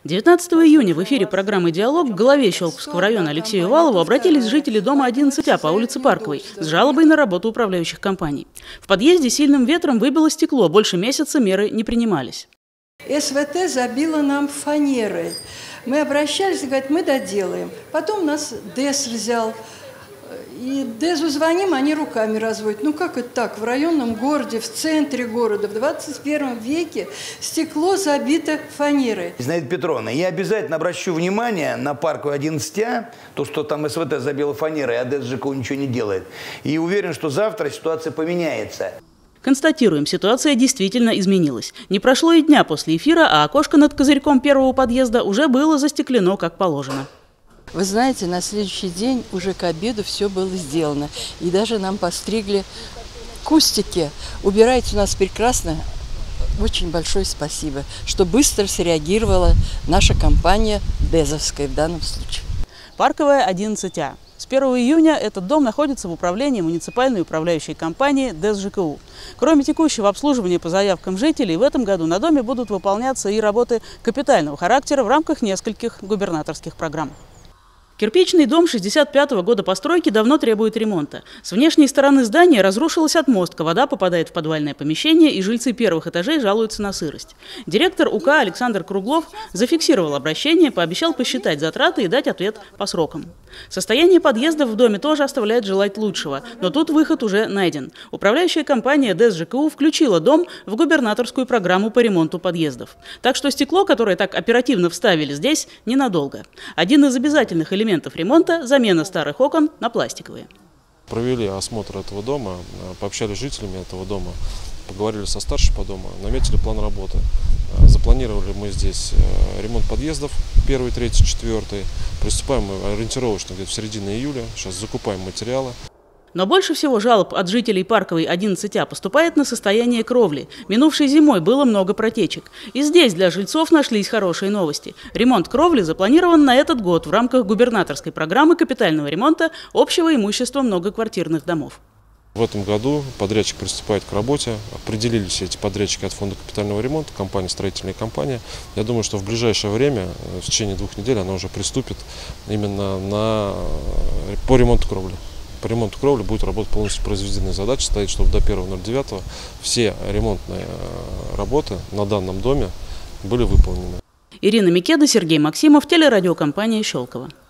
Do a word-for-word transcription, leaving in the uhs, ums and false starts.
девятнадцатого июня в эфире программы «Диалог» к главе Щелковского района Алексею Валову обратились жители дома одиннадцать А по улице Парковой с жалобой на работу управляющих компаний. В подъезде сильным ветром выбило стекло, больше месяца меры не принимались. СВТ забила нам фанеры. Мы обращались и говорят, мы доделаем. Потом нас ДЭС взял. И ДЭСу звоним, они руками разводят. Ну как это так? В районном городе, в центре города, в двадцать первом веке стекло забито фанерой. Зинаида Петровна, я обязательно обращу внимание на Парковую одиннадцать А, то, что там СВТ забило фанерой, а ДЭС ЖКУ ничего не делает. И уверен, что завтра ситуация поменяется. Констатируем, ситуация действительно изменилась. Не прошло и дня после эфира, а окошко над козырьком первого подъезда уже было застеклено как положено. Вы знаете, на следующий день уже к обеду все было сделано. И даже нам постригли кустики. Убирайте у нас прекрасно. Очень большое спасибо, что быстро среагировала наша компания ДЭСовская в данном случае. Парковая одиннадцать А. С первого июня этот дом находится в управлении муниципальной управляющей компании ДЭС ЖКУ. Кроме текущего обслуживания по заявкам жителей, в этом году на доме будут выполняться и работы капитального характера в рамках нескольких губернаторских программ. Кирпичный дом шестьдесят пятого года постройки давно требует ремонта. С внешней стороны здания разрушилась отмостка, вода попадает в подвальное помещение, и жильцы первых этажей жалуются на сырость. Директор УК Александр Круглов зафиксировал обращение, пообещал посчитать затраты и дать ответ по срокам. Состояние подъездов в доме тоже оставляет желать лучшего, но тут выход уже найден. Управляющая компания ДЭС ЖКУ включила дом в губернаторскую программу по ремонту подъездов. Так что стекло, которое так оперативно вставили здесь, ненадолго. Один из обязательных элементов элементов ремонта – замена старых окон на пластиковые. Провели осмотр этого дома, пообщались с жителями этого дома, поговорили со старшим по дому, наметили план работы. Запланировали мы здесь ремонт подъездов первый, третий, четвертый. Приступаем мы ориентировочно где-то в середине июля. Сейчас закупаем материалы. Но больше всего жалоб от жителей Парковой одиннадцать А поступает на состояние кровли. Минувшей зимой было много протечек. И здесь для жильцов нашлись хорошие новости. Ремонт кровли запланирован на этот год в рамках губернаторской программы капитального ремонта общего имущества многоквартирных домов. В этом году подрядчик приступает к работе. Определились эти подрядчики от фонда капитального ремонта, компания, строительная компания. Я думаю, что в ближайшее время, в течение двух недель, она уже приступит именно на, по ремонту кровли. По ремонту кровли будет работать полностью произведенная задача. Стоит, чтобы до первого ноль девятого все ремонтные работы на данном доме были выполнены. Ирина Микеда, Сергей Максимов, телерадиокомпания «Щелково».